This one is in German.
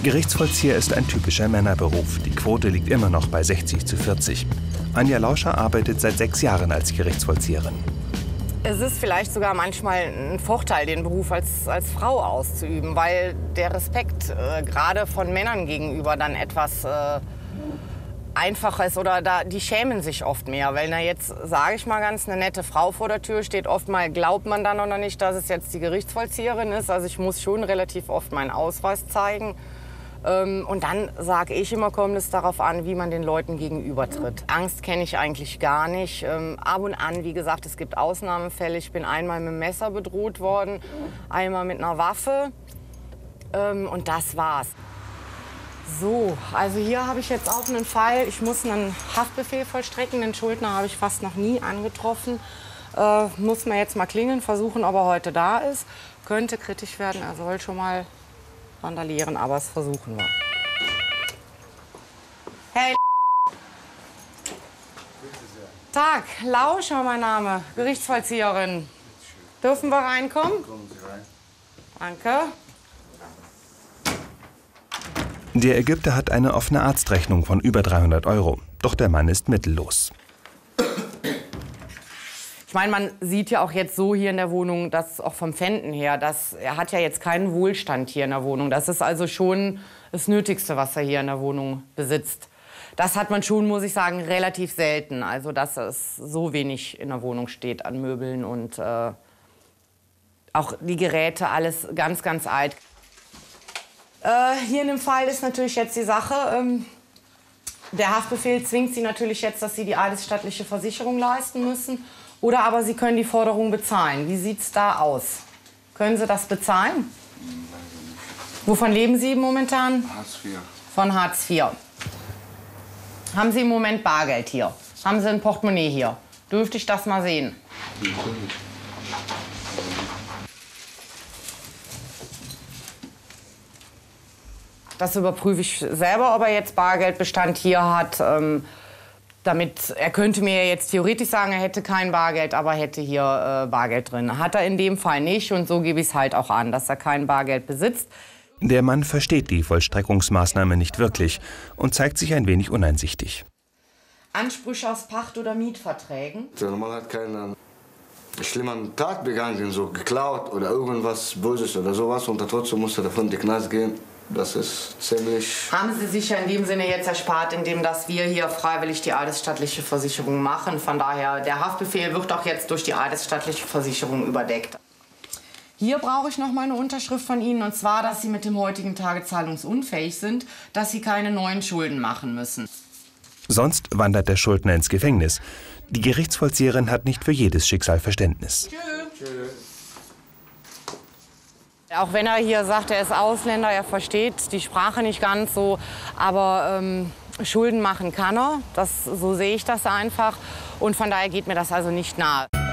Gerichtsvollzieher ist ein typischer Männerberuf. Die Quote liegt immer noch bei 60:40. Anja Lauscher arbeitet seit 6 Jahren als Gerichtsvollzieherin. Es ist vielleicht sogar manchmal ein Vorteil, den Beruf als Frau auszuüben, weil der Respekt gerade von Männern gegenüber dann etwas einfacher ist oder die schämen sich oft mehr. Weil na jetzt, sage ich mal ganz, eine nette Frau vor der Tür steht, oftmal glaubt man dann noch nicht, dass es jetzt die Gerichtsvollzieherin ist. Also ich muss schon relativ oft meinen Ausweis zeigen. Und dann sage ich immer, kommt es darauf an, wie man den Leuten gegenübertritt. Angst kenne ich eigentlich gar nicht. Ab und an, wie gesagt, es gibt Ausnahmefälle. Ich bin einmal mit dem Messer bedroht worden, einmal mit einer Waffe. Und das war's. So, also hier habe ich jetzt auch einen Fall. Ich muss einen Haftbefehl vollstrecken. Den Schuldner habe ich fast noch nie angetroffen. Muss man jetzt mal klingeln, versuchen, ob er heute da ist. Könnte kritisch werden, er soll schon mal randalieren, aber es versuchen wir. Hey, Tag, Lauscher, mein Name, Gerichtsvollzieherin. Dürfen wir reinkommen? Kommen Sie rein. Danke. Der Ägypter hat eine offene Arztrechnung von über 300 €. Doch der Mann ist mittellos. Ich meine, man sieht ja auch jetzt so hier in der Wohnung, dass auch vom Pfänden her, er hat ja jetzt keinen Wohlstand hier in der Wohnung. Das ist also schon das Nötigste, was er hier in der Wohnung besitzt. Das hat man schon, muss ich sagen, relativ selten. Also, dass es so wenig in der Wohnung steht an Möbeln und auch die Geräte, alles ganz, ganz alt. Hier in dem Fall ist natürlich jetzt die Sache, der Haftbefehl zwingt Sie natürlich jetzt, dass Sie die eidesstattliche Versicherung leisten müssen. Oder aber Sie können die Forderung bezahlen. Wie sieht es da aus? Können Sie das bezahlen? Wovon leben Sie momentan? Hartz IV. Von Hartz IV. Haben Sie im Moment Bargeld hier? Haben Sie ein Portemonnaie hier? Dürfte ich das mal sehen? Das überprüfe ich selber, ob er jetzt Bargeldbestand hier hat. Er könnte mir jetzt theoretisch sagen, er hätte kein Bargeld, aber hätte hier Bargeld drin. Hat er in dem Fall nicht und so gebe ich es halt auch an, dass er kein Bargeld besitzt. Der Mann versteht die Vollstreckungsmaßnahme nicht wirklich und zeigt sich ein wenig uneinsichtig. Ansprüche aus Pacht- oder Mietverträgen? Der Mann hat keinen schlimmen Tat begangen, so geklaut oder irgendwas Böses oder sowas und trotzdem musste er davon in den Knast gehen. Das ist ziemlich... Haben Sie sich ja in dem Sinne jetzt erspart, indem dass wir hier freiwillig die eidesstattliche Versicherung machen. Von daher, der Haftbefehl wird auch jetzt durch die eidesstattliche Versicherung überdeckt. Hier brauche ich noch mal eine Unterschrift von Ihnen, und zwar, dass Sie mit dem heutigen Tage zahlungsunfähig sind, dass Sie keine neuen Schulden machen müssen. Sonst wandert der Schuldner ins Gefängnis. Die Gerichtsvollzieherin hat nicht für jedes Schicksal Verständnis. Tschüss. Auch wenn er hier sagt, er ist Ausländer, er versteht die Sprache nicht ganz so, aber Schulden machen kann er. So sehe ich das einfach. Und von daher geht mir das also nicht nahe.